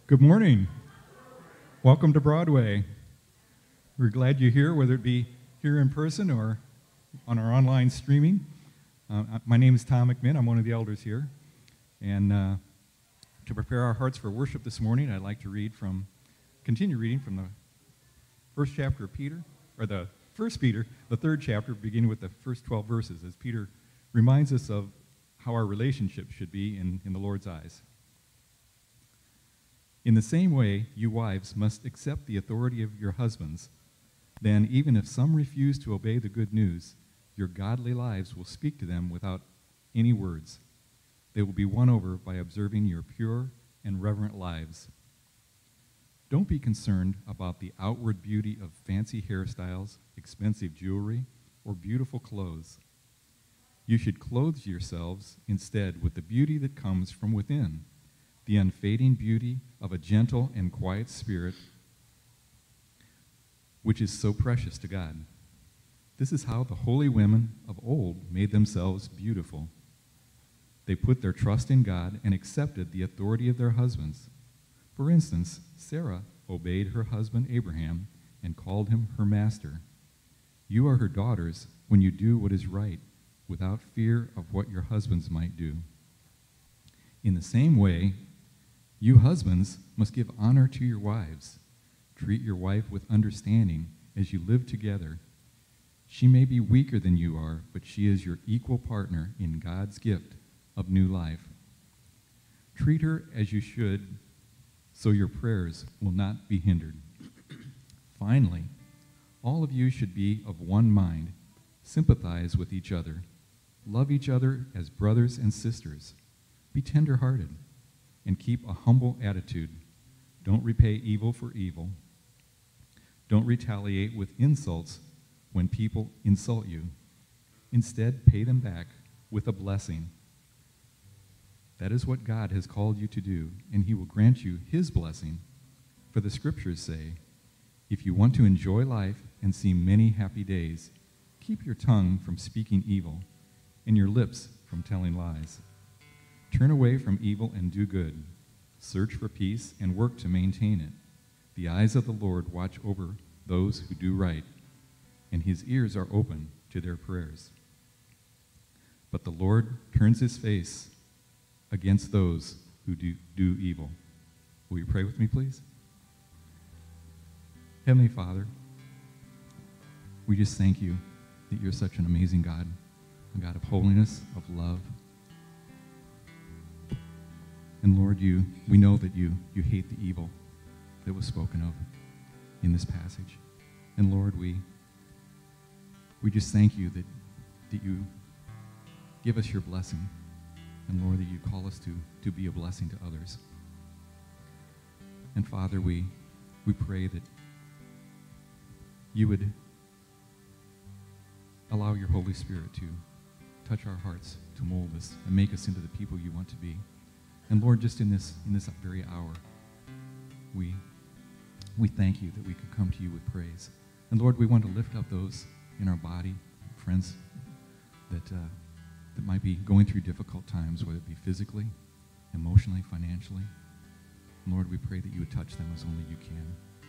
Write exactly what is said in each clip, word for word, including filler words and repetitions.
Good morning. Welcome to Broadway. We're glad you're here, whether it be here in person or on our online streaming. Uh, my name is Tom McMinn. I'm one of the elders here. And uh, to prepare our hearts for worship this morning, I'd like to read from, continue reading from the first chapter of Peter, or the first Peter, the third chapter, beginning with the first twelve verses, as Peter reminds us of how our relationship should be in, in the Lord's eyes. In the same way, you wives must accept the authority of your husbands. Then, even if some refuse to obey the good news, your godly lives will speak to them without any words. They will be won over by observing your pure and reverent lives. Don't be concerned about the outward beauty of fancy hairstyles, expensive jewelry, or beautiful clothes. You should clothe yourselves instead with the beauty that comes from within, the unfading beauty of a gentle and quiet spirit, which is so precious to God. This is how the holy women of old made themselves beautiful. They put their trust in God and accepted the authority of their husbands. For instance, Sarah obeyed her husband Abraham and called him her master. You are her daughters when you do what is right, without fear of what your husbands might do. In the same way, you husbands must give honor to your wives. Treat your wife with understanding as you live together. She may be weaker than you are, but she is your equal partner in God's gift of new life. Treat her as you should, so your prayers will not be hindered. Finally, all of you should be of one mind, sympathize with each other, love each other as brothers and sisters, be tender-hearted, and keep a humble attitude. Don't repay evil for evil. Don't retaliate with insults when people insult you. Instead, pay them back with a blessing. That is what God has called you to do, and he will grant you his blessing. For the scriptures say, if you want to enjoy life and see many happy days, keep your tongue from speaking evil and your lips from telling lies. Turn away from evil and do good. Search for peace and work to maintain it. The eyes of the Lord watch over those who do right, and his ears are open to their prayers. But the Lord turns his face against those who do, do evil. Will you pray with me, please? Heavenly Father, we just thank you that you're such an amazing God, a God of holiness, of love. And Lord, you, we know that you, you hate the evil that was spoken of in this passage. And Lord, we, we just thank you that, that you give us your blessing. And Lord, that you call us to, to be a blessing to others. And Father, we, we pray that you would allow your Holy Spirit to touch our hearts, to mold us, and make us into the people you want to be. And Lord, just in this in this very hour, we we thank you that we could come to you with praise. And Lord, we want to lift up those in our body, friends that uh, that might be going through difficult times, whether it be physically, emotionally, financially. And Lord, we pray that you would touch them as only you can.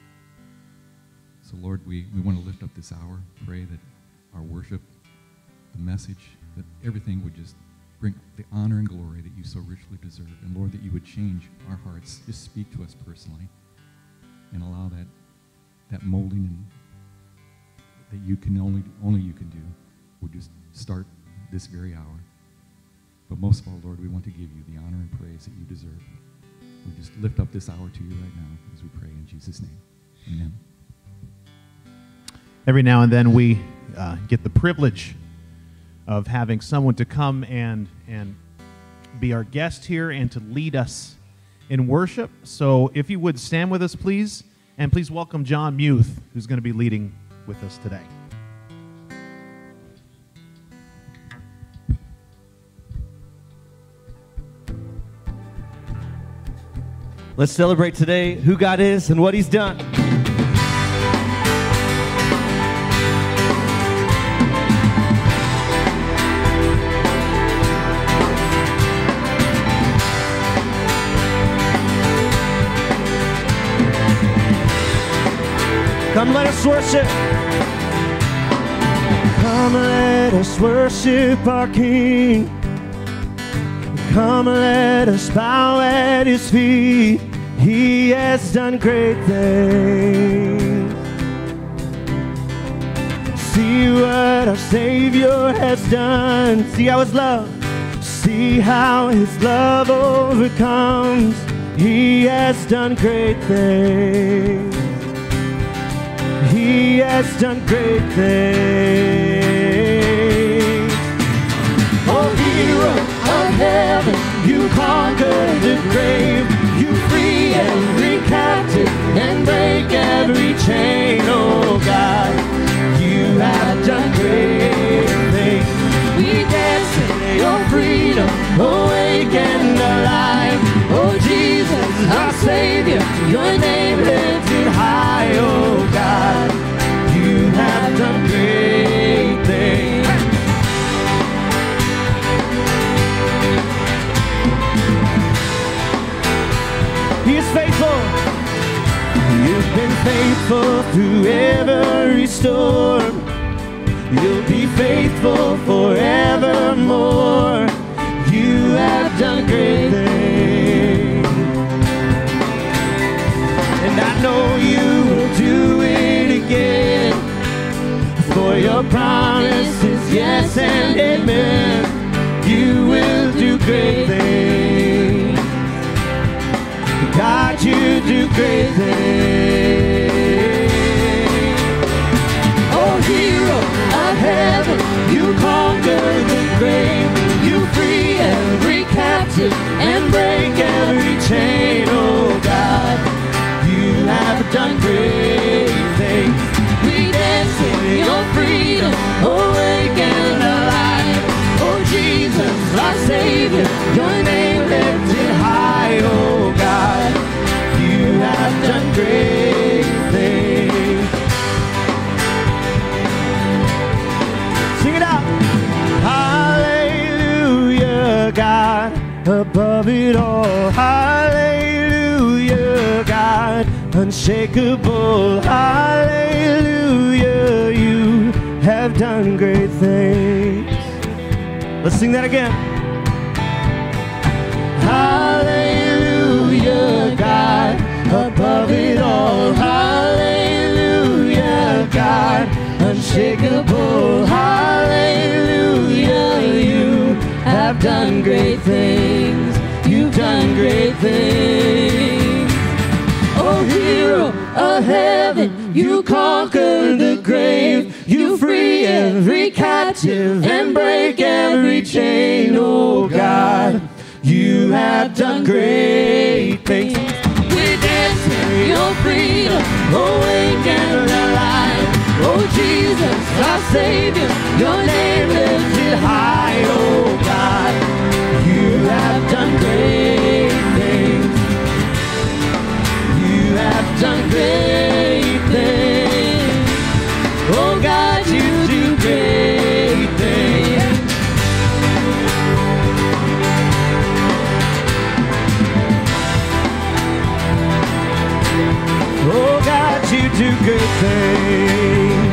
So Lord, we, we want to lift up this hour, pray that our worship, the message, that everything would just bring the honor and glory that you so richly deserve. And Lord, that you would change our hearts, just speak to us personally, and allow that that molding and that you can only only you can do would just start this very hour. But most of all, Lord, we want to give you the honor and praise that you deserve. We just lift up this hour to you right now as we pray in Jesus' name. Amen. Every now and then we uh, get the privilege of having someone to come and and be our guest here and to lead us in worship. So if you would stand with us, please, and please welcome John Muth, who's going to be leading with us today. Let's celebrate today who God is and what he's done. Come, let us worship. Come, let us worship our King. Come, let us bow at His feet. He has done great things. See what our Savior has done. See how His love, see how His love overcomes. He has done great things. He has done great things. Oh, hero of heaven, you conquered the grave. You free every captive and break every chain. Oh God, you have done great things. We dance in your freedom, awake and alive. Oh Jesus, our Savior, your name lifted high. Oh God, you have done great things. He is faithful. You've been faithful through every storm. You'll be faithful forevermore. You have done great things. And I know you will do it again. For your promise is yes and amen. You will do great things. God, you do great things. Oh, hero of heaven, you conquer the grave. You free every captive and break every chain. Oh God, you have done great things. We dance in your freedom, awake and alive. Oh Jesus, our Savior, your name lifted high. Oh God, you have done great things. Sing it out. Hallelujah, God, above it all. Hallelujah, God, unshakable. Hallelujah, you have done great things. Let's sing that again. Hallelujah, God, above it all. Hallelujah, God, unshakable. Hallelujah, you have done great things. You've done great things. Oh, hero of heaven, you conquered the grave. You free every captive and break every chain. Oh God, you have done great things. We dance in your freedom, awake and alive. Oh Jesus, our Savior, your name lifted high. Oh God, you have done great things. You have done great things. Oh God, you do great things. Oh God, you do good things.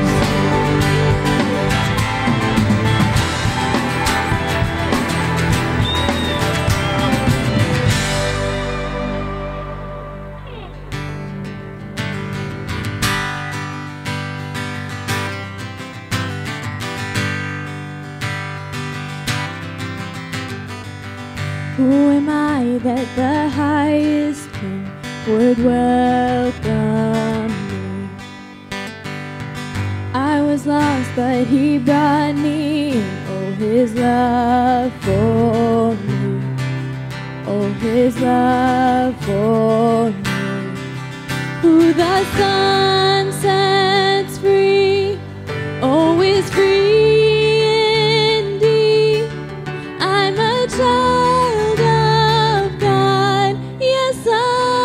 Who am I that the highest King would welcome me? I was lost, but He brought me in. Oh, His love for me. Oh, His love for me. Who the Son sets free, oh, is free indeed. I'm a child of God, yes I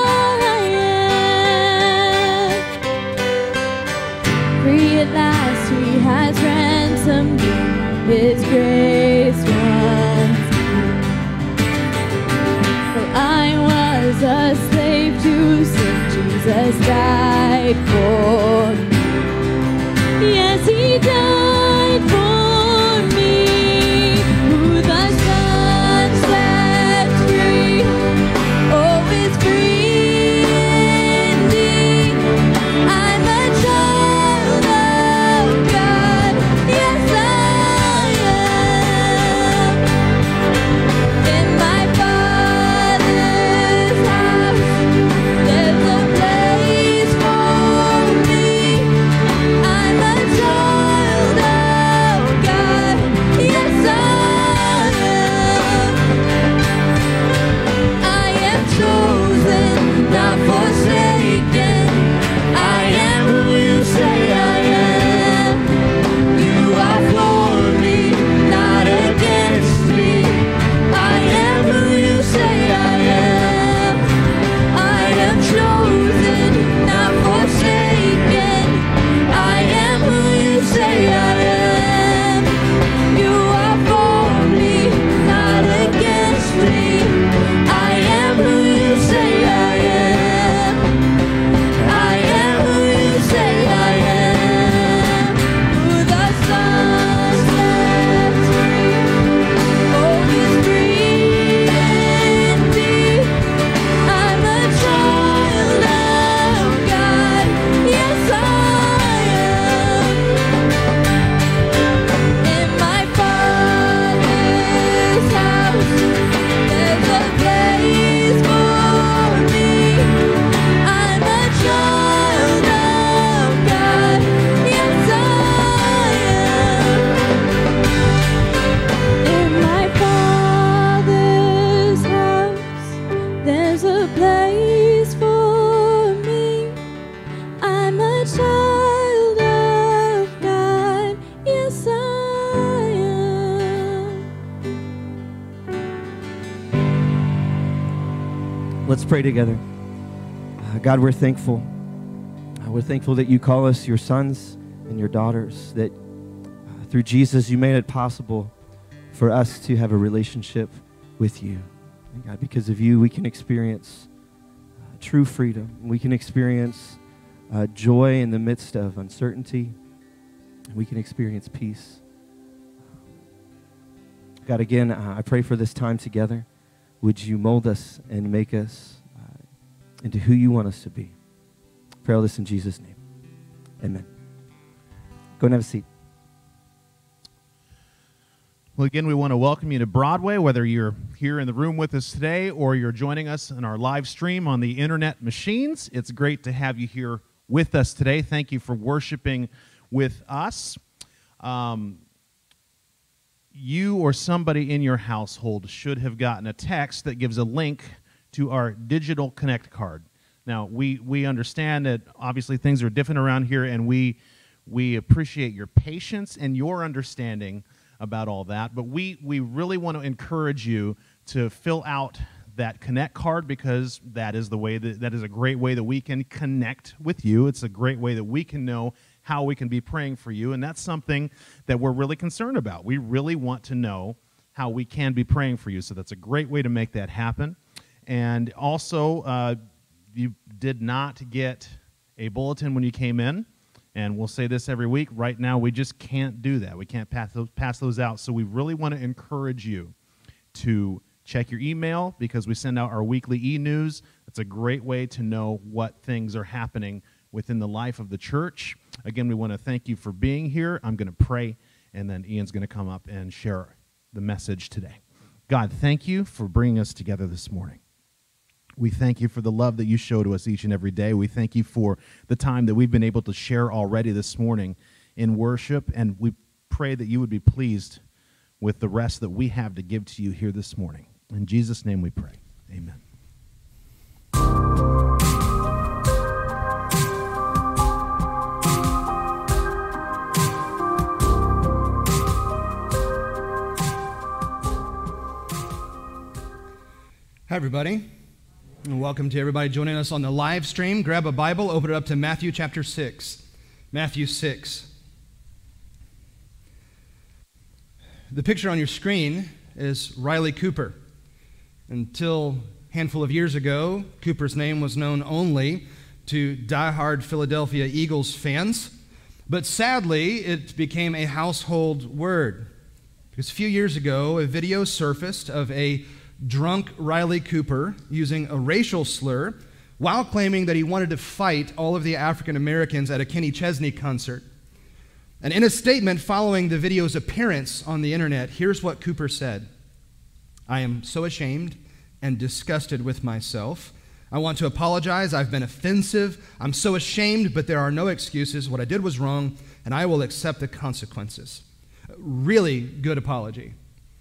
am. Free at last, He has ransomed me, His grace runs deep. For I was a slave to sin, Jesus died for me. place for me. I'm a child of God. Yes, I am. Let's pray together. Uh, God, we're thankful. Uh, we're thankful that you call us your sons and your daughters, that uh, through Jesus you made it possible for us to have a relationship with you. And God, because of you, we can experience uh, true freedom. We can experience uh, joy in the midst of uncertainty. We can experience peace. God, again, uh, I pray for this time together. Would you mold us and make us uh, into who you want us to be? Pray all this in Jesus' name. Amen. Go and have a seat. Well, again, we want to welcome you to Broadway, whether you're here in the room with us today or you're joining us in our live stream on the internet machines. It's great to have you here with us today. Thank you for worshiping with us. Um, you or somebody in your household should have gotten a text that gives a link to our digital Connect card. Now, we, we understand that obviously things are different around here, and we, we appreciate your patience and your understanding about all that, but we, we really want to encourage you to fill out that Connect card, because that is the way that, that is a great way that we can connect with you. It's a great way that we can know how we can be praying for you, and that's something that we're really concerned about. We really want to know how we can be praying for you, so that's a great way to make that happen. And also, uh, you did not get a bulletin when you came in. And we'll say this every week. Right now, we just can't do that. We can't pass those, pass those out. So we really want to encourage you to check your email, because we send out our weekly e-news. It's a great way to know what things are happening within the life of the church. Again, we want to thank you for being here. I'm going to pray, and then Ian's going to come up and share the message today. God, thank you for bringing us together this morning. We thank you for the love that you show to us each and every day. We thank you for the time that we've been able to share already this morning in worship, and we pray that you would be pleased with the rest that we have to give to you here this morning. In Jesus' name we pray. Amen. Hi, everybody. And welcome to everybody joining us on the live stream. Grab a Bible, open it up to Matthew chapter six. Matthew six. The picture on your screen is Riley Cooper. Until a handful of years ago, Cooper's name was known only to diehard Philadelphia Eagles fans. But sadly, it became a household word. Because a few years ago, a video surfaced of a drunk Riley Cooper using a racial slur while claiming that he wanted to fight all of the African Americans at a Kenny Chesney concert. And in a statement following the video's appearance on the internet, here's what Cooper said: "I am so ashamed and disgusted with myself. I want to apologize. I've been offensive. I'm so ashamed, but there are no excuses. What I did was wrong, and I will accept the consequences." Really good apology.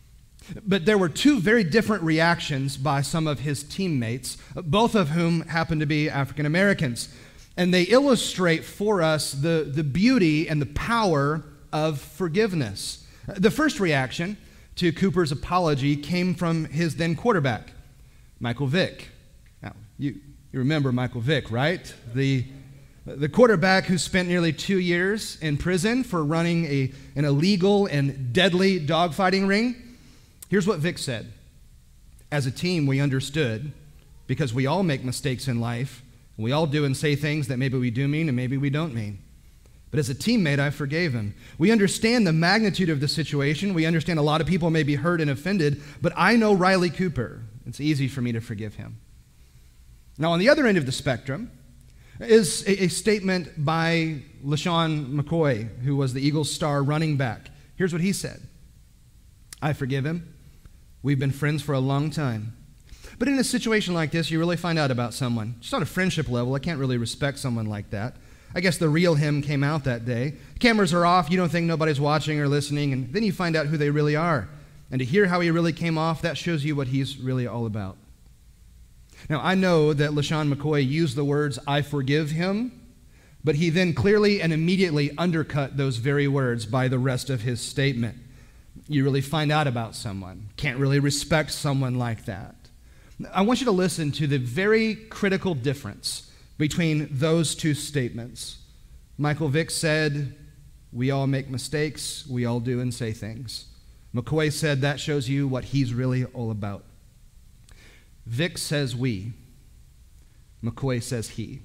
But there were two very different reactions by some of his teammates, both of whom happen to be African Americans. And they illustrate for us the, the beauty and the power of forgiveness. The first reaction to Cooper's apology came from his then quarterback, Michael Vick. Now, you, you remember Michael Vick, right? The, the quarterback who spent nearly two years in prison for running a, an illegal and deadly dogfighting ring. Here's what Vic said: "As a team, we understood, because we all make mistakes in life. We all do and say things that maybe we do mean and maybe we don't mean. But as a teammate, I forgave him. We understand the magnitude of the situation. We understand a lot of people may be hurt and offended, but I know Riley Cooper. It's easy for me to forgive him." Now, on the other end of the spectrum is a, a statement by LaShawn McCoy, who was the Eagles' star running back. Here's what he said: "I forgive him. We've been friends for a long time. But in a situation like this, you really find out about someone. Just on a friendship level, I can't really respect someone like that. I guess the real him came out that day. Cameras are off, you don't think nobody's watching or listening, and then you find out who they really are. And to hear how he really came off, that shows you what he's really all about." Now, I know that LaShawn McCoy used the words, "I forgive him," but he then clearly and immediately undercut those very words by the rest of his statement. You really find out about someone. Can't really respect someone like that. I want you to listen to the very critical difference between those two statements. Michael Vick said, "We all make mistakes. We all do and say things." McCoy said, "That shows you what he's really all about." Vick says we. McCoy says he.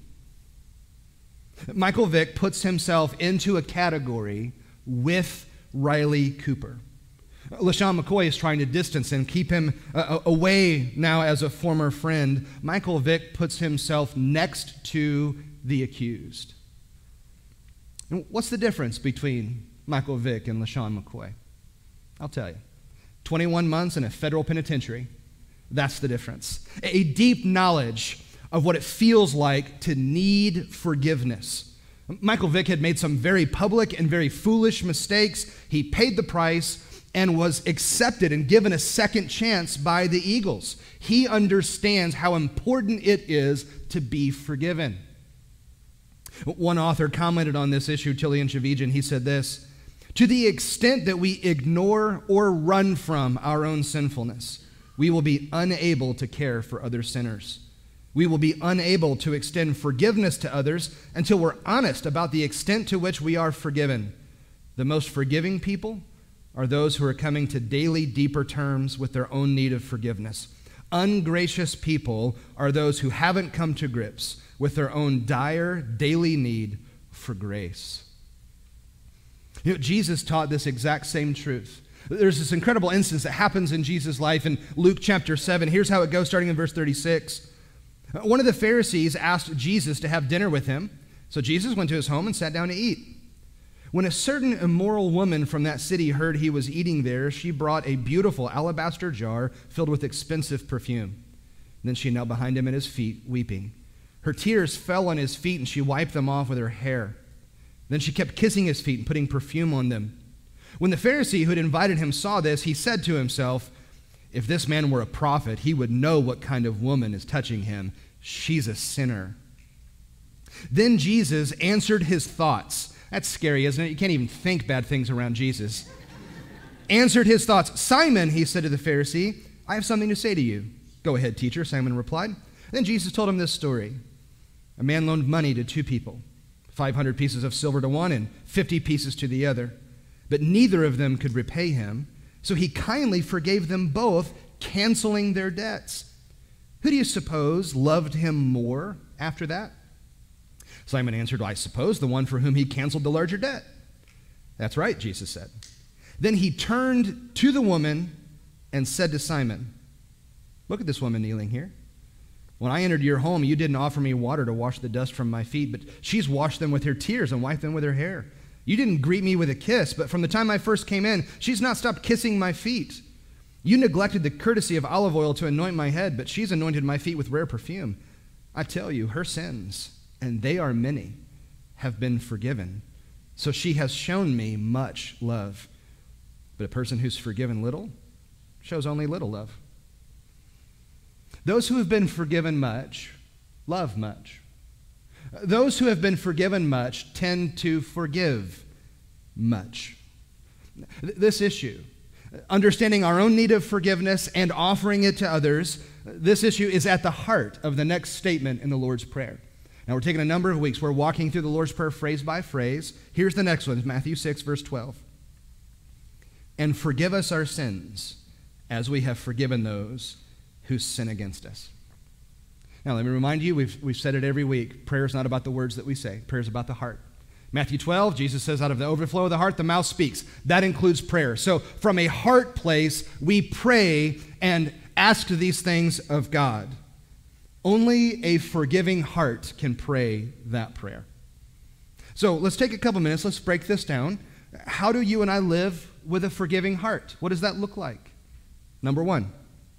Michael Vick puts himself into a category with Riley Cooper. LaShawn McCoy is trying to distance him, keep him uh, away now as a former friend. Michael Vick puts himself next to the accused. And what's the difference between Michael Vick and LaShawn McCoy? I'll tell you. twenty-one months in a federal penitentiary. That's the difference. A deep knowledge of what it feels like to need forgiveness. Michael Vick had made some very public and very foolish mistakes. He paid the price and was accepted and given a second chance by the Eagles. He understands how important it is to be forgiven. One author commented on this issue, Tillian Shavijan. He said this: "To the extent that we ignore or run from our own sinfulness, we will be unable to care for other sinners. We will be unable to extend forgiveness to others until we're honest about the extent to which we are forgiven. The most forgiving people are those who are coming to daily deeper terms with their own need of forgiveness. Ungracious people are those who haven't come to grips with their own dire daily need for grace." You know, Jesus taught this exact same truth. There's this incredible instance that happens in Jesus' life in Luke chapter seven. Here's how it goes, starting in verse thirty-six. One of the Pharisees asked Jesus to have dinner with him, so Jesus went to his home and sat down to eat. When a certain immoral woman from that city heard he was eating there, she brought a beautiful alabaster jar filled with expensive perfume. Then she knelt behind him at his feet, weeping. Her tears fell on his feet, and she wiped them off with her hair. Then she kept kissing his feet and putting perfume on them. When the Pharisee who had invited him saw this, he said to himself, "If this man were a prophet, he would know what kind of woman is touching him. She's a sinner." Then Jesus answered his thoughts. That's scary, isn't it? You can't even think bad things around Jesus. Answered his thoughts. "Simon," he said to the Pharisee, "I have something to say to you." "Go ahead, teacher," Simon replied. Then Jesus told him this story. A man loaned money to two people, five hundred pieces of silver to one and fifty pieces to the other. But neither of them could repay him, so he kindly forgave them both, canceling their debts. Who do you suppose loved him more after that? Simon answered, "I suppose the one for whom he canceled the larger debt." "That's right," Jesus said. Then he turned to the woman and said to Simon, "Look at this woman kneeling here. When I entered your home, you didn't offer me water to wash the dust from my feet, but she's washed them with her tears and wiped them with her hair. You didn't greet me with a kiss, but from the time I first came in, she's not stopped kissing my feet. You neglected the courtesy of olive oil to anoint my head, but she's anointed my feet with rare perfume. I tell you, her sins, and they are many, have been forgiven. So she has shown me much love. But a person who's forgiven little shows only little love." Those who have been forgiven much love much. Those who have been forgiven much tend to forgive much. This issue, understanding our own need of forgiveness and offering it to others, this issue is at the heart of the next statement in the Lord's Prayer. Now, we're taking a number of weeks. We're walking through the Lord's Prayer phrase by phrase. Here's the next one, Matthew six, verse twelve. "And forgive us our sins, as we have forgiven those who sin against us." Now, let me remind you, we've, we've said it every week. Prayer is not about the words that we say. Prayer is about the heart. Matthew twelve, Jesus says, out of the overflow of the heart, the mouth speaks. That includes prayer. So from a heart place, we pray and ask these things of God. Only a forgiving heart can pray that prayer. So let's take a couple minutes. Let's break this down. How do you and I live with a forgiving heart? What does that look like? Number one,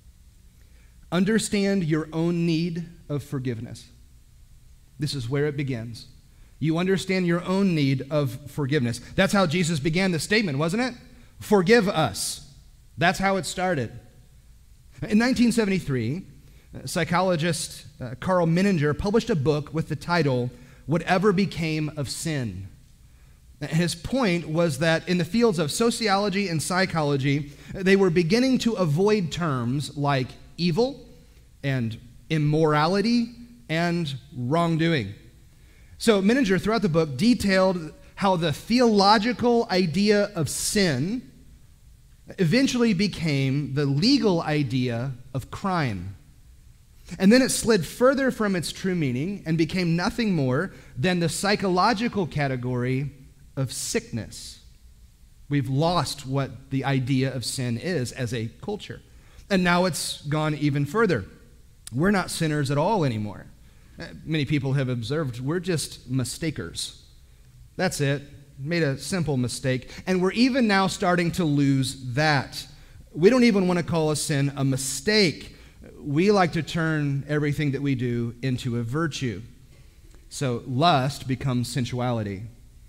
understand your own need of forgiveness. This is where it begins. You understand your own need of forgiveness. That's how Jesus began the statement, wasn't it? Forgive us. That's how it started. In nineteen seventy-three, Psychologist uh, Carl Menninger published a book with the title, Whatever Became of Sin? His point was that in the fields of sociology and psychology, they were beginning to avoid terms like evil and immorality and wrongdoing. So Menninger, throughout the book, detailed how the theological idea of sin eventually became the legal idea of crime. And then it slid further from its true meaning and became nothing more than the psychological category of sickness. We've lost what the idea of sin is as a culture. And now it's gone even further. We're not sinners at all anymore. Many people have observed we're just mistakers. That's it. Made a simple mistake. And we're even now starting to lose that. We don't even want to call a sin a mistake. We like to turn everything that we do into a virtue. So lust becomes sensuality.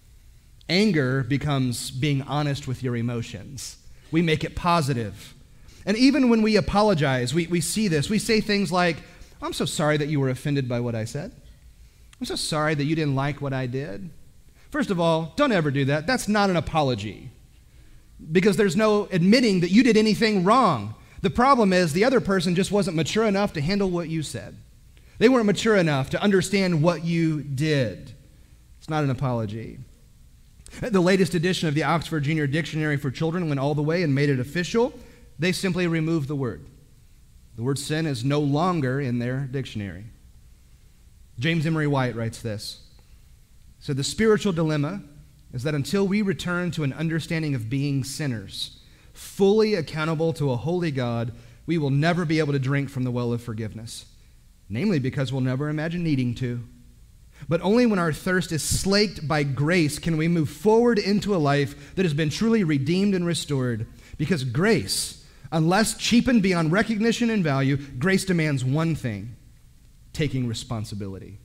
Anger becomes being honest with your emotions. We make it positive. And even when we apologize, we, we see this. We say things like, I'm so sorry that you were offended by what I said. I'm so sorry that you didn't like what I did. First of all, don't ever do that. That's not an apology. Because there's no admitting that you did anything wrong. The problem is the other person just wasn't mature enough to handle what you said. They weren't mature enough to understand what you did. It's not an apology. The latest edition of the Oxford Junior Dictionary for Children went all the way and made it official. They simply removed the word. The word sin is no longer in their dictionary. James Emery White writes this. So the spiritual dilemma is that until we return to an understanding of being sinners, fully accountable to a holy God, we will never be able to drink from the well of forgiveness. Namely because we'll never imagine needing to. But only when our thirst is slaked by grace can we move forward into a life that has been truly redeemed and restored. Because grace, unless cheapened beyond recognition and value, grace demands one thing: taking responsibility.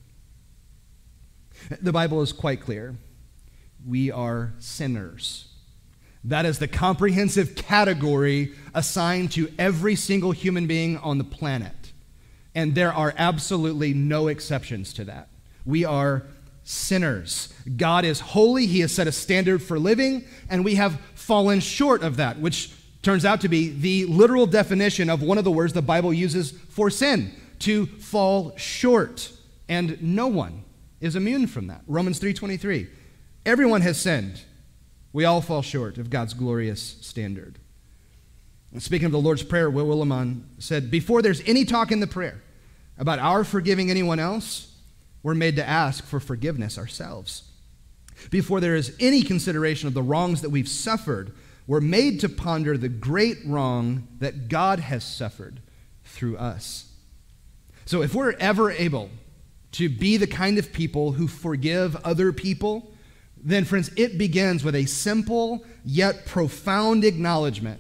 The Bible is quite clear. We are sinners. That is the comprehensive category assigned to every single human being on the planet. And there are absolutely no exceptions to that. We are sinners. God is holy. He has set a standard for living, and we have fallen short of that, which turns out to be the literal definition of one of the words the Bible uses for sin, to fall short. And no one is immune from that. Romans three twenty-three. Everyone has sinned. We all fall short of God's glorious standard. And speaking of the Lord's Prayer, Will Willimon said, before there's any talk in the prayer about our forgiving anyone else, we're made to ask for forgiveness ourselves. Before there is any consideration of the wrongs that we've suffered, we're made to ponder the great wrong that God has suffered through us. So if we're ever able to be the kind of people who forgive other people, then, friends, it begins with a simple yet profound acknowledgement.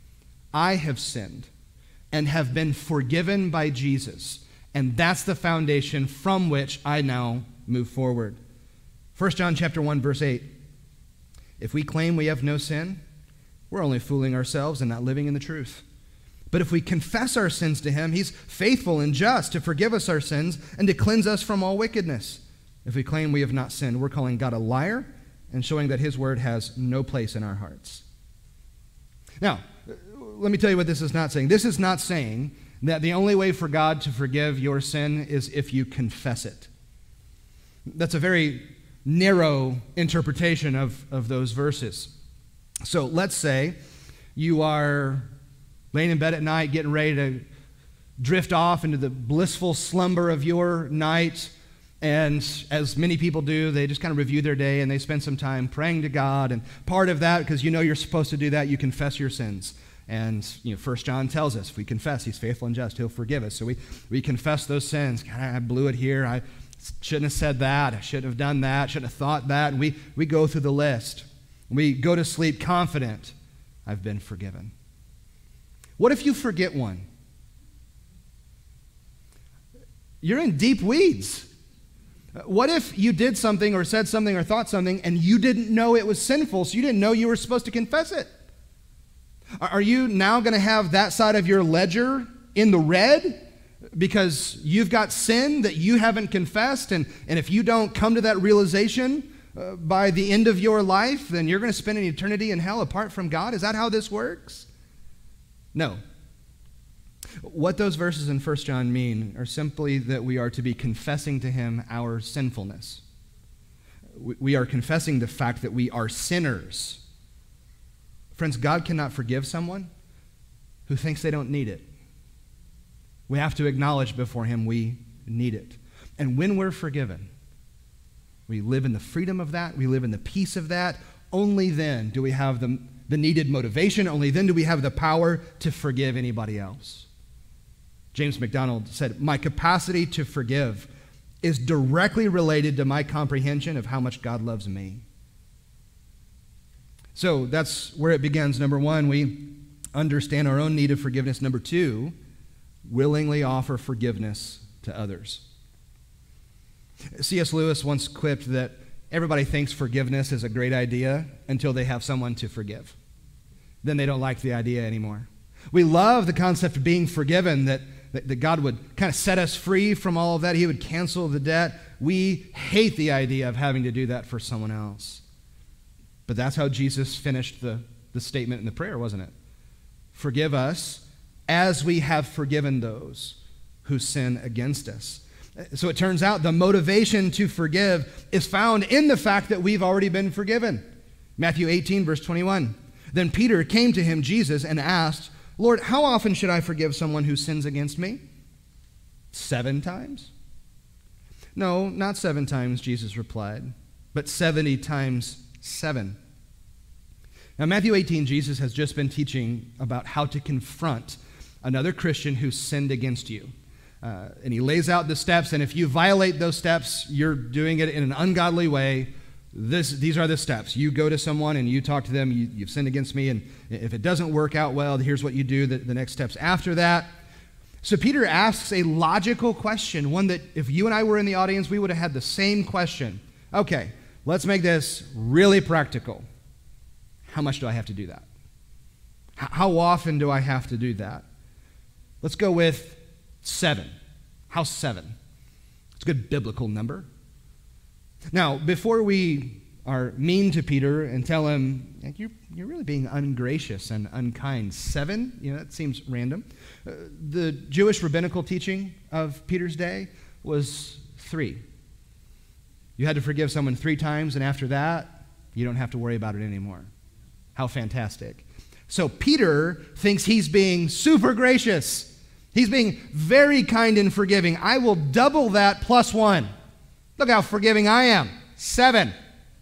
I have sinned and have been forgiven by Jesus. And that's the foundation from which I now move forward. First John chapter one, verse eight. If we claim we have no sin, we're only fooling ourselves and not living in the truth. But if we confess our sins to him, he's faithful and just to forgive us our sins and to cleanse us from all wickedness. If we claim we have not sinned, we're calling God a liar and showing that his word has no place in our hearts. Now, let me tell you what this is not saying. This is not saying that the only way for God to forgive your sin is if you confess it. That's a very narrow interpretation of, of those verses. So let's say you are laying in bed at night, getting ready to drift off into the blissful slumber of your night, and as many people do, they just kind of review their day and they spend some time praying to God, and part of that, because you know you're supposed to do that, you confess your sins. And, you know, First John tells us, if we confess, he's faithful and just, he'll forgive us. So we, we confess those sins. God, I blew it here. I shouldn't have said that. I shouldn't have done that. Shouldn't have thought that. And we, we go through the list. We go to sleep confident, I've been forgiven. What if you forget one? You're in deep weeds. What if you did something or said something or thought something and you didn't know it was sinful, so you didn't know you were supposed to confess it? Are you now going to have that side of your ledger in the red because you've got sin that you haven't confessed, and, and if you don't come to that realization uh, by the end of your life, then you're going to spend an eternity in hell apart from God? Is that how this works? No. What those verses in First John mean are simply that we are to be confessing to him our sinfulness. We, we are confessing the fact that we are sinners. Friends, God cannot forgive someone who thinks they don't need it. We have to acknowledge before him we need it. And when we're forgiven, we live in the freedom of that, we live in the peace of that. Only then do we have the, the needed motivation, only then do we have the power to forgive anybody else. James MacDonald said, "My capacity to forgive is directly related to my comprehension of how much God loves me." So that's where it begins. Number one, we understand our own need of forgiveness. Number two, willingly offer forgiveness to others. C S Lewis once quipped that everybody thinks forgiveness is a great idea until they have someone to forgive. Then they don't like the idea anymore. We love the concept of being forgiven, that, that, that God would kind of set us free from all of that. He would cancel the debt. We hate the idea of having to do that for someone else. But that's how Jesus finished the, the statement in the prayer, wasn't it? Forgive us as we have forgiven those who sin against us. So it turns out the motivation to forgive is found in the fact that we've already been forgiven. Matthew eighteen, verse twenty-one. Then Peter came to him, Jesus, and asked, "Lord, how often should I forgive someone who sins against me? Seven times?" "No, not seven times," Jesus replied, "but seventy times seven." Now, Matthew eighteen, Jesus has just been teaching about how to confront another Christian who sinned against you. Uh, and he lays out the steps, and if you violate those steps, you're doing it in an ungodly way. This, these are the steps. You go to someone and you talk to them, you, you've sinned against me, and if it doesn't work out well, here's what you do, the, the next steps after that. So Peter asks a logical question, one that if you and I were in the audience, we would have had the same question. Okay, let's make this really practical. How much do I have to do that? How often do I have to do that? Let's go with seven. How's seven? It's a good biblical number. Now, before we are mean to Peter and tell him, you're, you're really being ungracious and unkind, seven, you know, that seems random. Uh, the Jewish rabbinical teaching of Peter's day was three. You had to forgive someone three times, and after that, you don't have to worry about it anymore. How fantastic. So Peter thinks he's being super gracious. He's being very kind and forgiving. I will double that plus one. Look how forgiving I am. Seven.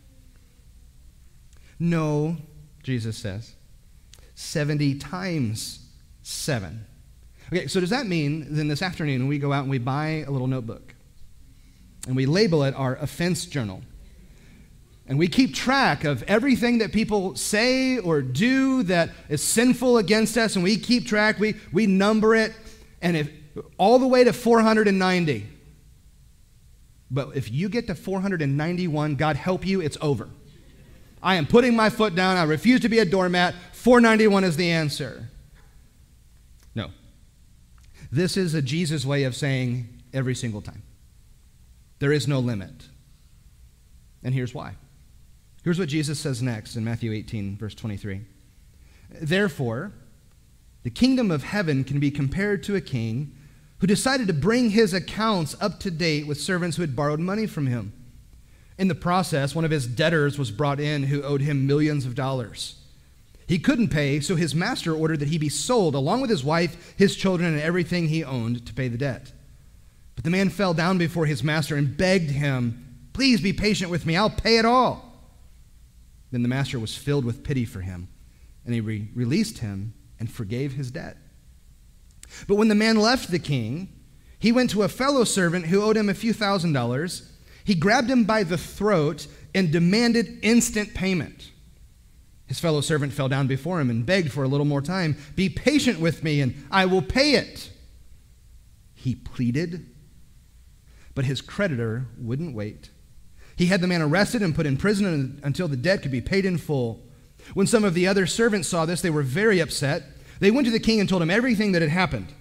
No, Jesus says. seventy times seven. Okay, so does that mean then this afternoon we go out and we buy a little notebook and we label it our offense journal? And we keep track of everything that people say or do that is sinful against us, and we keep track, we, we number it, and if all the way to four hundred ninety. But if you get to four hundred ninety-one, God help you, it's over. I am putting my foot down. I refuse to be a doormat. four ninety-one is the answer. No. This is a Jesus way of saying every single time. There is no limit. And here's why. Here's what Jesus says next in Matthew eighteen, verse twenty-three. Therefore, the kingdom of heaven can be compared to a king who decided to bring his accounts up to date with servants who had borrowed money from him. In the process, one of his debtors was brought in who owed him millions of dollars. He couldn't pay, so his master ordered that he be sold, along with his wife, his children, and everything he owned, to pay the debt. But the man fell down before his master and begged him, "Please be patient with me, I'll pay it all." Then the master was filled with pity for him, and he re- released him and forgave his debt. But when the man left the king, he went to a fellow servant who owed him a few thousand dollars. He grabbed him by the throat and demanded instant payment. His fellow servant fell down before him and begged for a little more time. "Be patient with me, and I will pay it," he pleaded. But his creditor wouldn't wait. He had the man arrested and put in prison until the debt could be paid in full. When some of the other servants saw this, they were very upset. They went to the king and told him everything that had happened.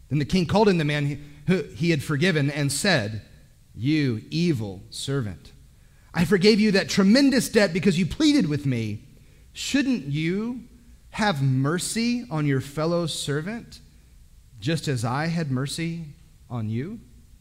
Then the king called in the man who he had forgiven and said, "You evil servant, I forgave you that tremendous debt because you pleaded with me. Shouldn't you have mercy on your fellow servant, just as I had mercy on you?"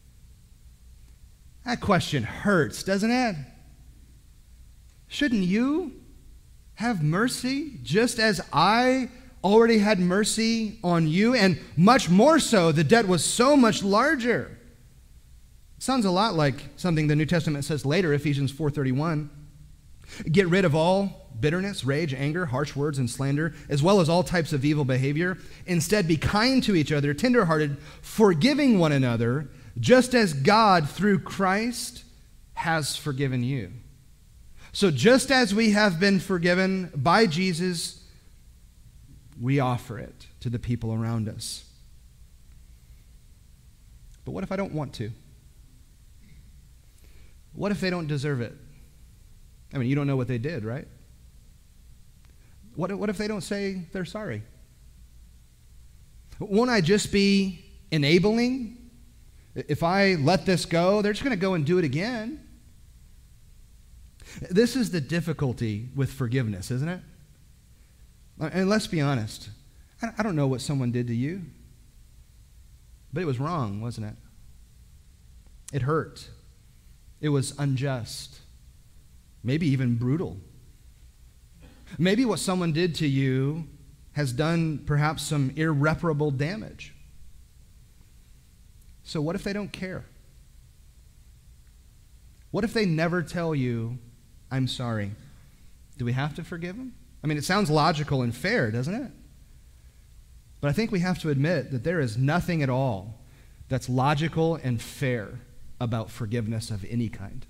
That question hurts, doesn't it? Shouldn't you have mercy just as I already had mercy on you? And much more so, the debt was so much larger. It sounds a lot like something the New Testament says later, Ephesians four thirty-one. Get rid of all bitterness, rage, anger, harsh words, and slander, as well as all types of evil behavior. Instead, be kind to each other, tenderhearted, forgiving one another, just as God, through Christ, has forgiven you. So just as we have been forgiven by Jesus, we offer it to the people around us. But what if I don't want to? What if they don't deserve it? I mean, you don't know what they did, right? What, what if they don't say they're sorry? Won't I just be enabling? If I let this go, they're just going to go and do it again. This is the difficulty with forgiveness, isn't it? And let's be honest. I don't know what someone did to you, but it was wrong, wasn't it? It hurt. It was unjust. Maybe even brutal. Maybe what someone did to you has done perhaps some irreparable damage. So what if they don't care? What if they never tell you, "I'm sorry"? Do we have to forgive them? I mean, it sounds logical and fair, doesn't it? But I think we have to admit that there is nothing at all that's logical and fair about forgiveness of any kind.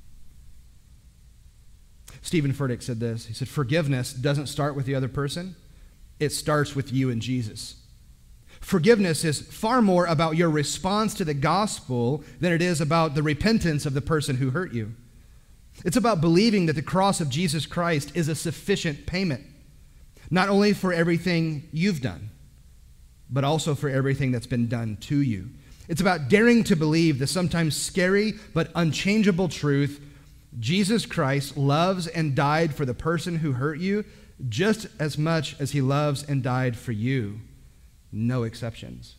Stephen Furtick said this. He said, "Forgiveness doesn't start with the other person. It starts with you and Jesus. Forgiveness is far more about your response to the gospel than it is about the repentance of the person who hurt you. It's about believing that the cross of Jesus Christ is a sufficient payment, not only for everything you've done, but also for everything that's been done to you. It's about daring to believe the sometimes scary but unchangeable truth: Jesus Christ loves and died for the person who hurt you just as much as he loves and died for you. No exceptions."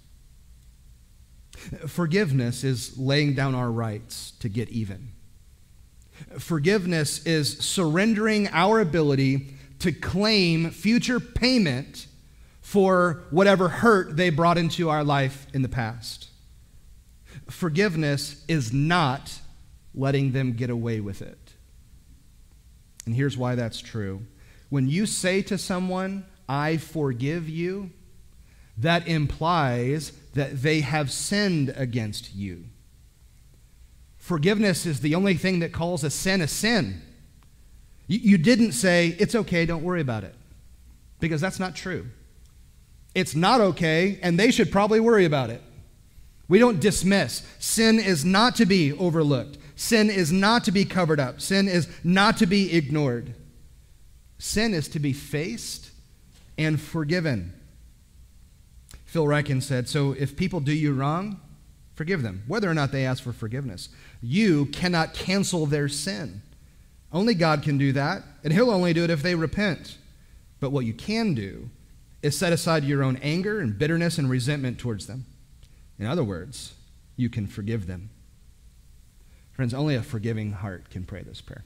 Forgiveness is laying down our rights to get even. Forgiveness is surrendering our ability to claim future payment for whatever hurt they brought into our life in the past. Forgiveness is not letting them get away with it. And here's why that's true. When you say to someone, "I forgive you," that implies that they have sinned against you. Forgiveness is the only thing that calls a sin a sin. You, you didn't say, "It's okay, don't worry about it," because that's not true. It's not okay, and they should probably worry about it. We don't dismiss. Sin is not to be overlooked. Sin is not to be covered up. Sin is not to be ignored. Sin is to be faced and forgiven. Phil Ryken said, "So if people do you wrong, forgive them, whether or not they ask for forgiveness. You cannot cancel their sin. Only God can do that, and he'll only do it if they repent. But what you can do is set aside your own anger and bitterness and resentment towards them. In other words, you can forgive them." Friends, only a forgiving heart can pray this prayer.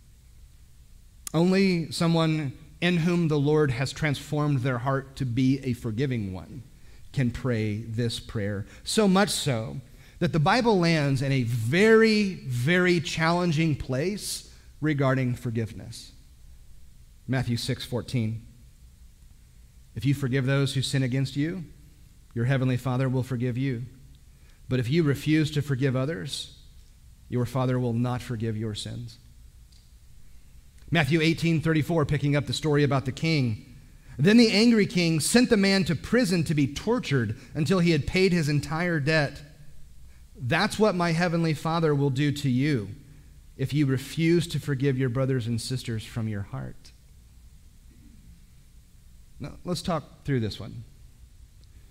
Only someone in whom the Lord has transformed their heart to be a forgiving one can pray this prayer. So much so that the Bible lands in a very, very challenging place regarding forgiveness. Matthew six fourteen. "If you forgive those who sin against you, your heavenly Father will forgive you. But if you refuse to forgive others, your Father will not forgive your sins." Matthew eighteen thirty-four, picking up the story about the king. "Then the angry king sent the man to prison to be tortured until he had paid his entire debt. That's what my heavenly Father will do to you if you refuse to forgive your brothers and sisters from your heart." Now, let's talk through this one.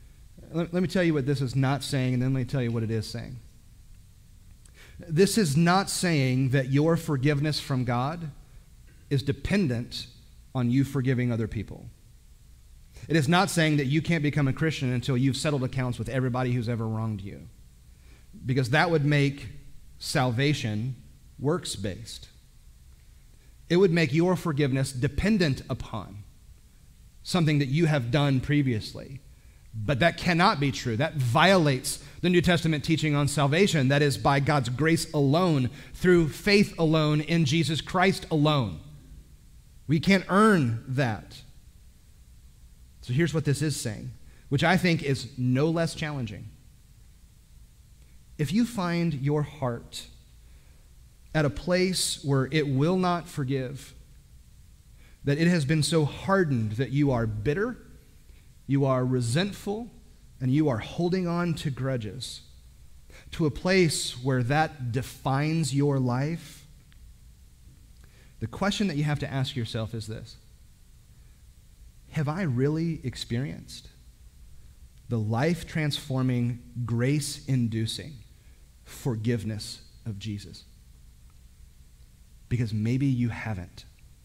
let, let me tell you what this is not saying, and then let me tell you what it is saying. This is not saying that your forgiveness from God is dependent on you forgiving other people. It is not saying that you can't become a Christian until you've settled accounts with everybody who's ever wronged you, because that would make salvation works-based. It would make your forgiveness dependent upon something that you have done previously. But that cannot be true. That violates the New Testament teaching on salvation. That is by God's grace alone, through faith alone, in Jesus Christ alone. We can't earn that. So here's what this is saying, which I think is no less challenging. If you find your heart at a place where it will not forgive, that it has been so hardened that you are bitter, you are resentful, and you are holding on to grudges, to a place where that defines your life, the question that you have to ask yourself is this: have I really experienced the life-transforming, grace-inducing forgiveness of Jesus? Because maybe you haven't.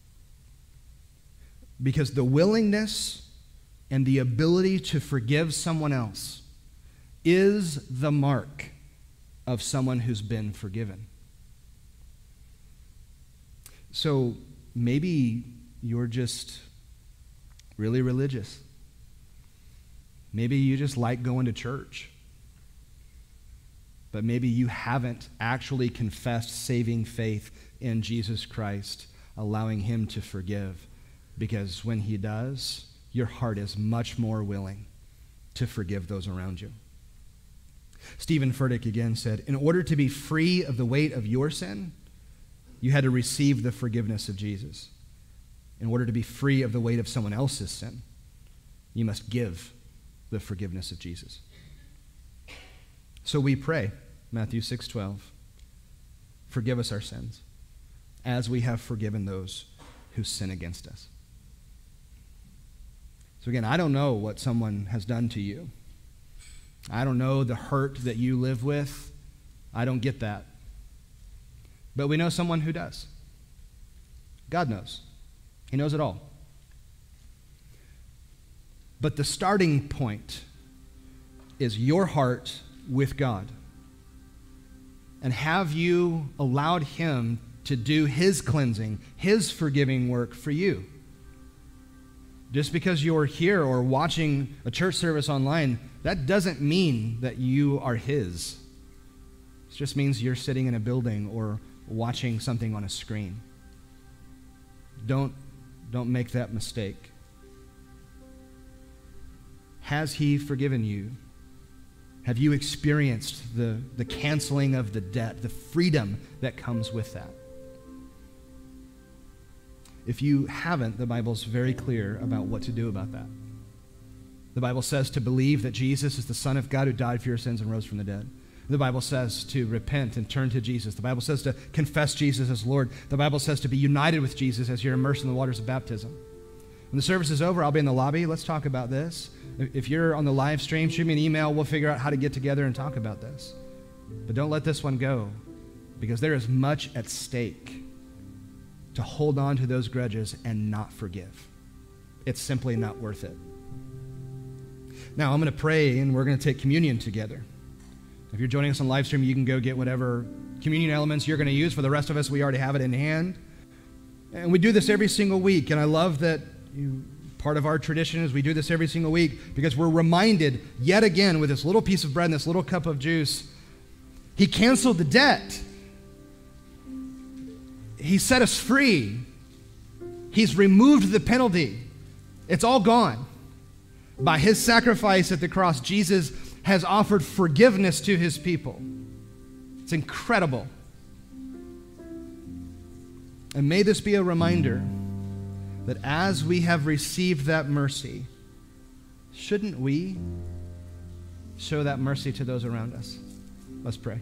Because the willingness and the ability to forgive someone else is the mark of someone who's been forgiven. So maybe you're just really religious. Maybe you just like going to church. But maybe you haven't actually confessed saving faith in Jesus Christ, allowing him to forgive. Because when he does, your heart is much more willing to forgive those around you. Stephen Furtick again said, in order to be free of the weight of your sin, you had to receive the forgiveness of Jesus. In order to be free of the weight of someone else's sin, you must give the forgiveness of Jesus. So we pray, Matthew six twelve, forgive us our sins, as we have forgiven those who sin against us. So again, I don't know what someone has done to you. I don't know the hurt that you live with. I don't get that. But we know someone who does. God knows. He knows it all. But the starting point is your heart with God. And have you allowed him to do his cleansing, his forgiving work for you? Just because you're here or watching a church service online, that doesn't mean that you are his. It just means you're sitting in a building or watching something on a screen. Don't, don't make that mistake. Has he forgiven you? Have you experienced the, the canceling of the debt, the freedom that comes with that? If you haven't, the Bible's very clear about what to do about that. The Bible says to believe that Jesus is the Son of God who died for your sins and rose from the dead. The Bible says to repent and turn to Jesus. The Bible says to confess Jesus as Lord. The Bible says to be united with Jesus as you're immersed in the waters of baptism. When the service is over, I'll be in the lobby. Let's talk about this. If you're on the live stream, shoot me an email. We'll figure out how to get together and talk about this. But don't let this one go, because there is much at stake to hold on to those grudges and not forgive. It's simply not worth it. Now, I'm going to pray, and we're going to take communion together. If you're joining us on live stream, you can go get whatever communion elements you're going to use. For the rest of us, we already have it in hand. And we do this every single week, and I love that you, part of our tradition is we do this every single week because we're reminded yet again with this little piece of bread and this little cup of juice, he canceled the debt. He set us free. He's removed the penalty. It's all gone. By his sacrifice at the cross, Jesus has offered forgiveness to his people. It's incredible. And may this be a reminder that as we have received that mercy, shouldn't we show that mercy to those around us? Let's pray.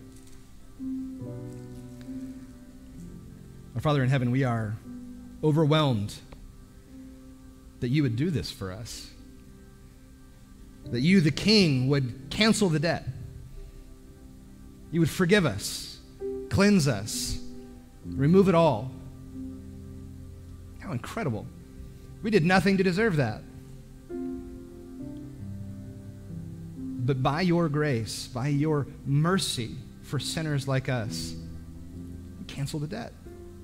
Our Father in heaven, we are overwhelmed that you would do this for us. that you, the King, would cancel the debt. You would forgive us, cleanse us, remove it all. How incredible. We did nothing to deserve that. But by your grace, by your mercy for sinners like us, you cancel the debt.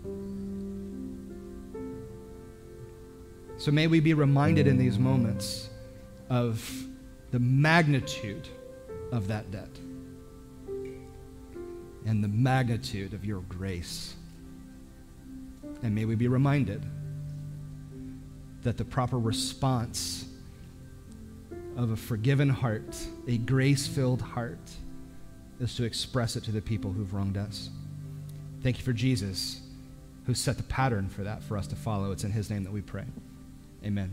So may we be reminded in these moments of the magnitude of that debt and the magnitude of your grace. And may we be reminded that the proper response of a forgiven heart, a grace-filled heart, is to express it to the people who've wronged us. Thank you for Jesus, who set the pattern for that for us to follow. It's in his name that we pray. Amen.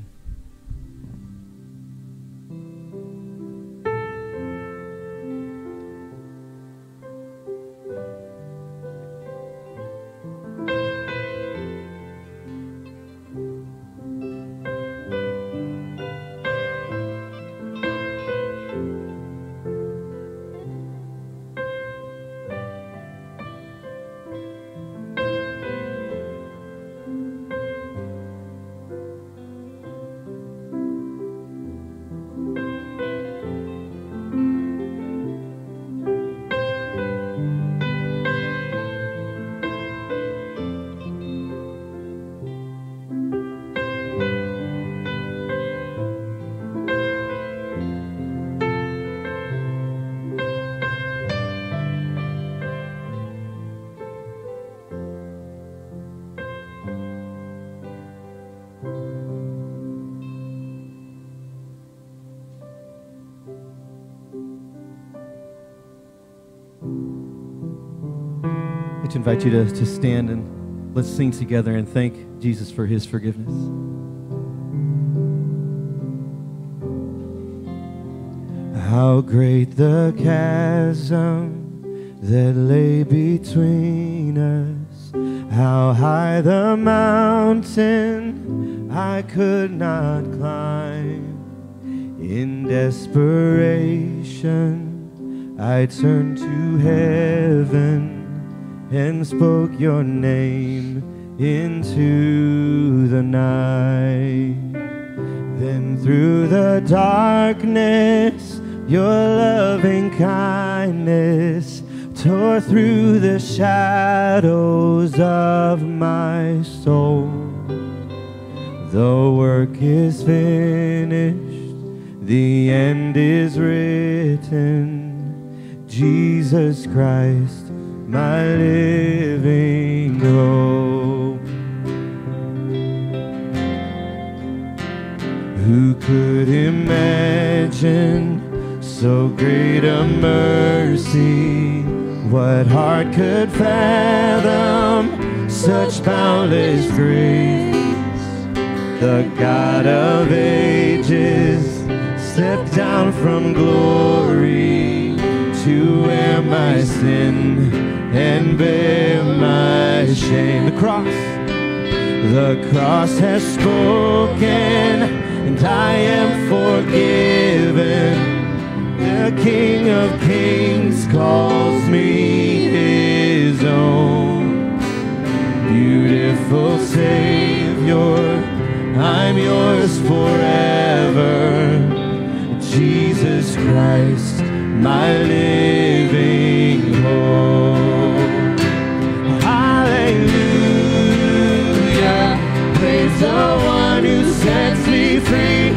I'd invite you to, to stand and let's sing together and thank Jesus for his forgiveness. How great the chasm that lay between us, how high the mountain I could not climb. In desperation I turned to heaven and spoke your name into the night. Then through the darkness, your loving kindness tore through the shadows of my soul. The work is finished, the end is written. Jesus Christ, my living hope. Who could imagine so great a mercy? What heart could fathom such boundless grace? The God of ages stepped down from glory to wear my sin and bear my shame. The cross, the cross has spoken, and I am forgiven. The King of Kings calls me his own. Beautiful Savior, I'm yours forever. Jesus Christ, my living hope. Hallelujah, praise the one who sets me free.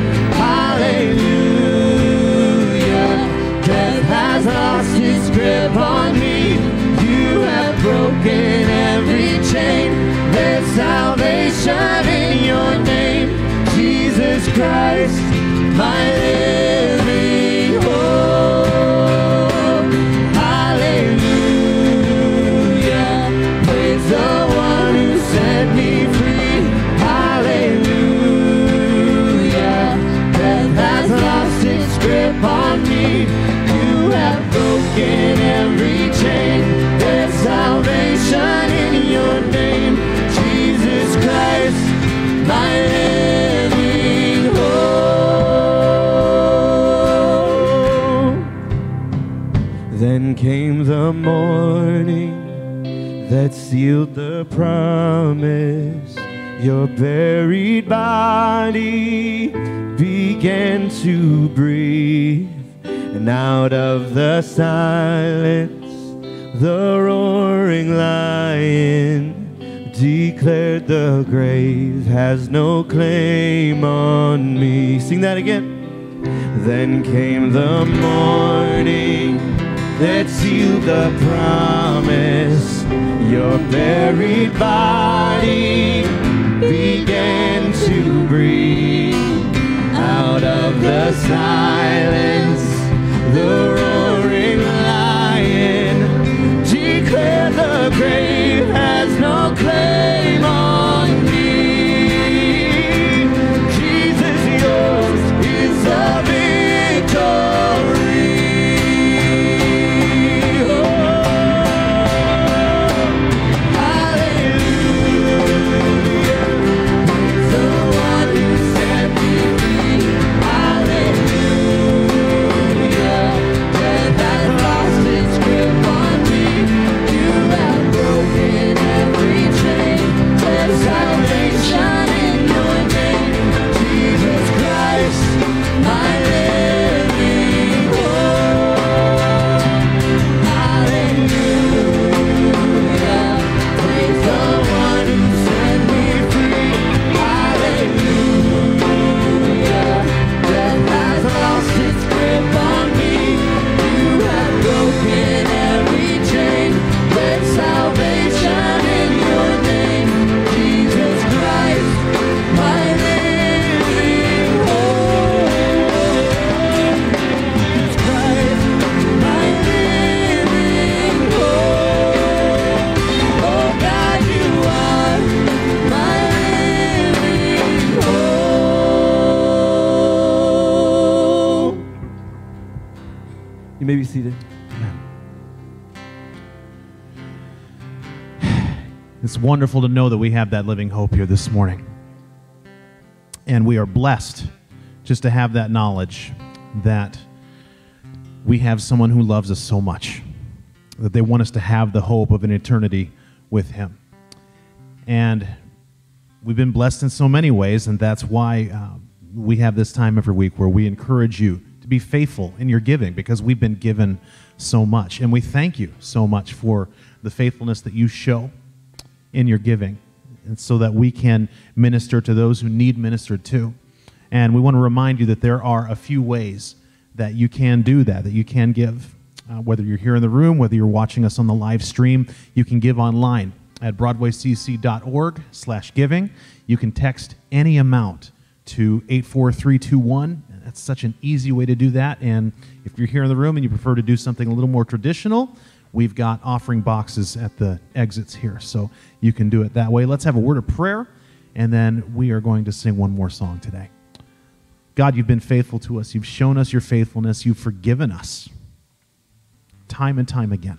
Hallelujah, death has lost its grip on me. You have broken every chain. There's salvation in your name. Jesus Christ, my living hope. Hallelujah, praise the one who set me free. Hallelujah, death has lost its grip on me. You have broken every chain. There's salvation in your name. Jesus Christ, my living hope. that sealed the promise. Your buried body began to breathe, and out of the silence, the roaring lion declared the grave has no claim on me. Sing that again. Then came the morning that sealed the promise. Your buried body began to breathe. Out of the silence, the roaring lion declared the grave has no claim on me. Jesus, yours is the victory. Oh, hallelujah. He's the one who set me free. Hallelujah. Death has lost its grip on me. You have broken every chain. There's salvation in your name. Jesus Christ, my living hope. Hallelujah. Praise the one who set me free. Hallelujah. Death has lost its grip on me. You have broken every chain. There's salvation in your name. Jesus Christ, my living hope. Jesus Christ, my living hope. Oh God, you are my living hope. You may be seated. It's wonderful to know that we have that living hope here this morning. And we are blessed just to have that knowledge that we have someone who loves us so much, that they want us to have the hope of an eternity with him. And we've been blessed in so many ways, and that's why uh, we have this time every week where we encourage you to be faithful in your giving, because we've been given so much. And we thank you so much for the faithfulness that you show in your giving, and so that we can minister to those who need ministered to. And we want to remind you that there are a few ways that you can do that, that you can give. Uh, whether you're here in the room, whether you're watching us on the live stream, you can give online at broadway c c dot org slash giving. You can text any amount to eight four three two one. That's such an easy way to do that. And if you're here in the room and you prefer to do something a little more traditional, we've got offering boxes at the exits here, so you can do it that way. Let's have a word of prayer, and then we are going to sing one more song today. God, you've been faithful to us. You've shown us your faithfulness. You've forgiven us time and time again.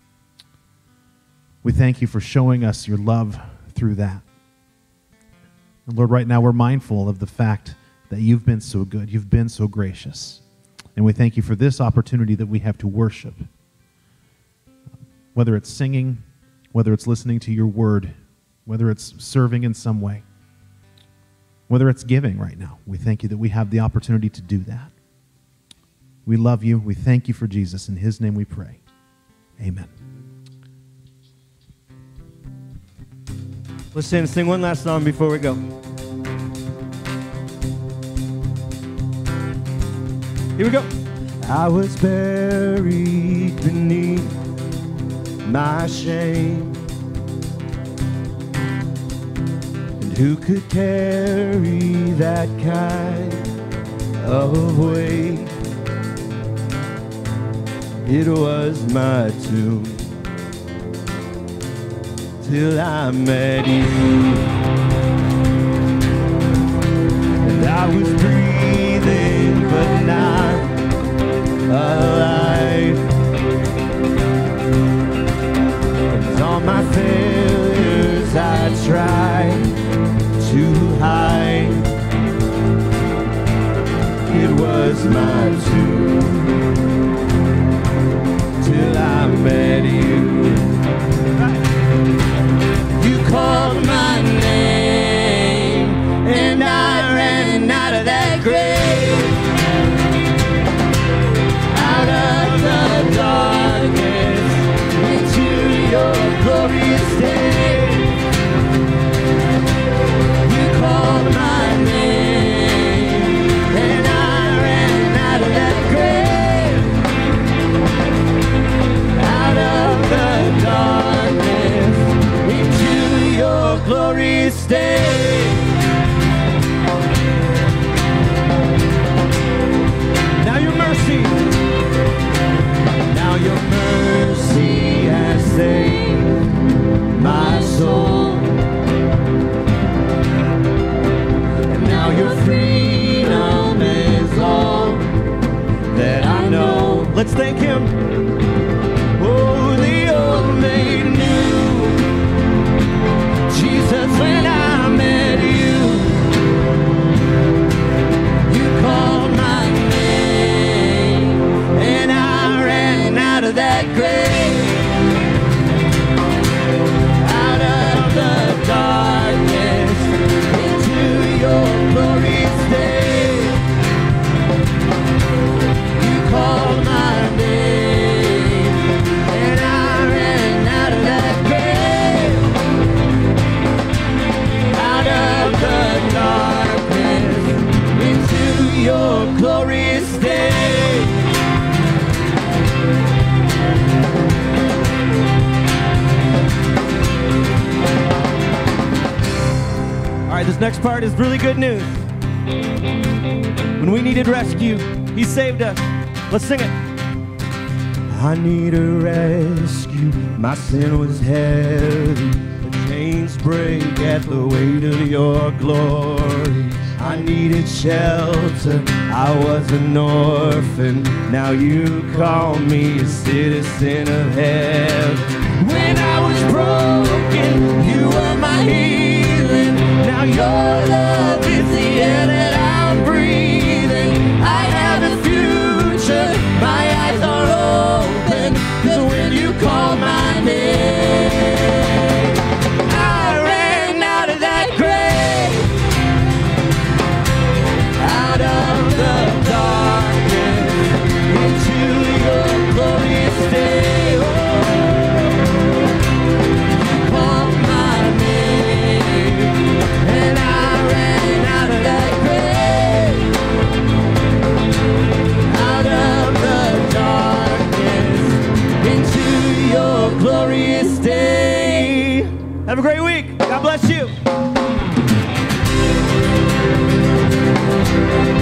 We thank you for showing us your love through that. And Lord, right now we're mindful of the fact that you've been so good. You've been so gracious. And we thank you for this opportunity that we have to worship. Whether it's singing, whether it's listening to your word, whether it's serving in some way, whether it's giving right now, we thank you that we have the opportunity to do that. We love you. We thank you for Jesus. In his name we pray. Amen. Let's stand and sing one last song before we go. Here we go. I was buried beneath my shame, and who could carry that kind of weight? It was my tomb till I met you, and I was breathing but not alive. All my failures I tried to hide. It was my tomb till I met you. glorious day. Now your mercy, now your mercy has saved my soul. And now your freedom is all that I know. Let's thank him. Oh, the old made new. Jesus, when I met you, you called my name, and I ran out of that grave, out of the darkness, into your glorious day. You called my name, and I ran out of that grave, out of the darkness, into your glorious day. All right, this next part is really good news. When we needed rescue, he saved us. Let's sing it. I need a rescue. My sin was heavy. The chains break at the weight of your glory. I needed shelter. I was an orphan. Now you call me a citizen of heaven. When I was broken, you were my healing. Now your love is the air that I'm breathing. I have a future. My eyes are open. 'Cause when you call my name, I ran out of that grave, out of the darkness, into your glorious day. Oh, you called my name, and I ran out of that grave, out of the darkness, into your glorious day. Have a great week. God bless you.